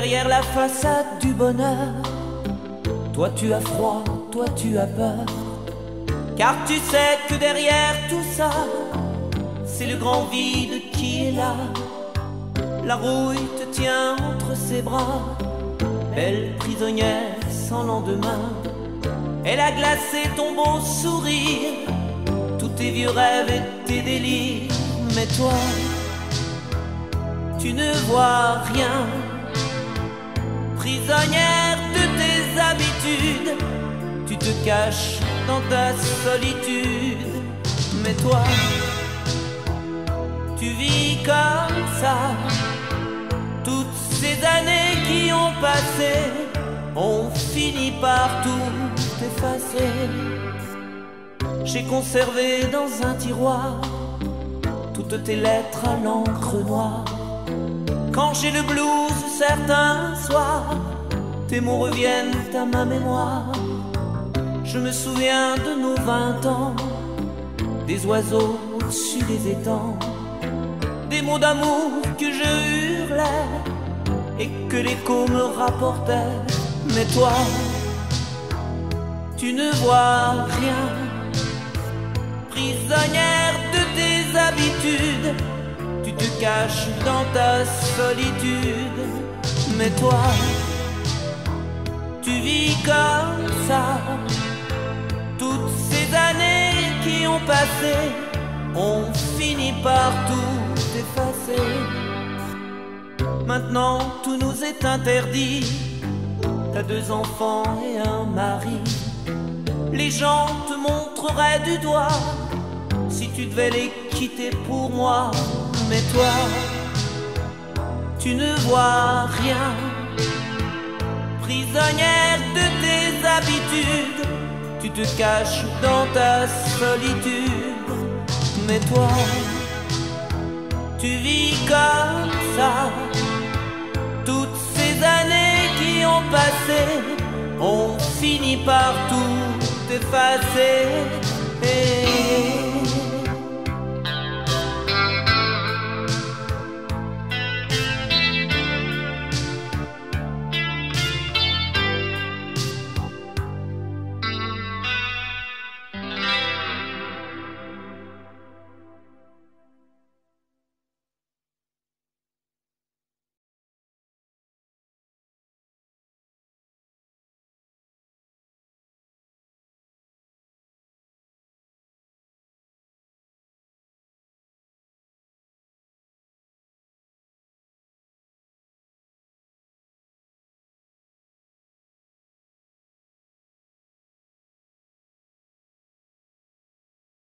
derrière la façade du bonheur, toi tu as froid, toi tu as peur. Car tu sais que derrière tout ça, c'est le grand vide qui est là. La rouille te tient entre ses bras, belle prisonnière sans lendemain. Elle a glacé ton beau sourire, tous tes vieux rêves et tes délires. Mais toi, tu ne vois rien, prisonnière de tes habitudes. Tu te caches dans ta solitude. Mais toi, tu vis comme ça. Toutes ces années qui ont passé ont fini par tout effacer. J'ai conservé dans un tiroir toutes tes lettres à l'encre noire. Quand j'ai le blues certains soirs, tes mots reviennent à ma mémoire. Je me souviens de nos 20 ans, des oiseaux au-dessus des étangs, des mots d'amour que je hurlais et que l'écho me rapportait. Mais toi, tu ne vois rien, prisonnière de tes habitudes. Tu te caches dans ta solitude. Mais toi, tu vis comme ça. Toutes ces années qui ont passé ont fini par tout effacer. Maintenant tout nous est interdit. T'as 2 enfants et un mari. Les gens te montreraient du doigt si tu devais les quitter pour moi. Mais toi, tu ne vois rien, prisonnière de tes habitudes. Tu te caches dans ta solitude. Mais toi, tu vis comme ça. Toutes ces années qui ont passé ont fini par tout effacer.